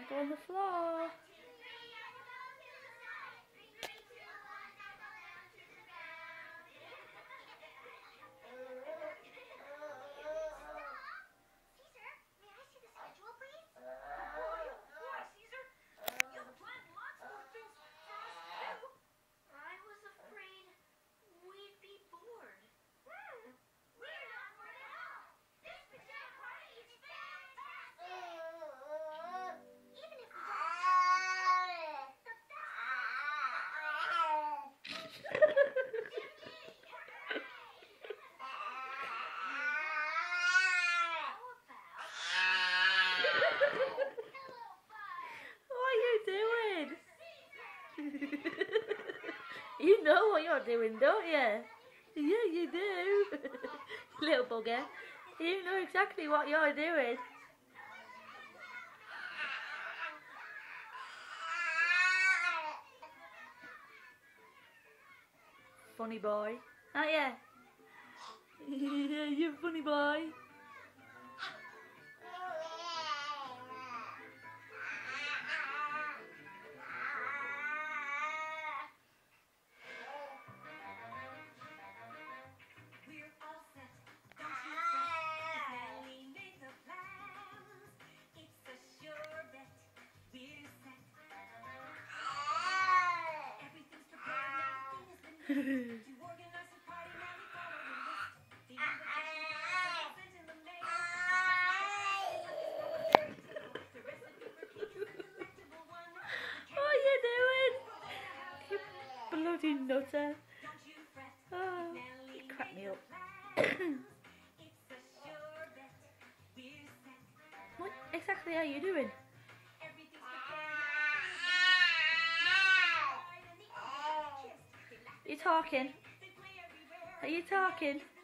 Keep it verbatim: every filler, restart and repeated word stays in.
Don't go on the floor. You know what you're doing, don't you? Yeah, you do. Little bugger. You know exactly what you're doing. Funny boy. Aren't you? Yeah, you're a funny boy. What are you doing? You bloody nutter. Oh, you crack me up. What exactly are you doing? Are you talking? Are you talking?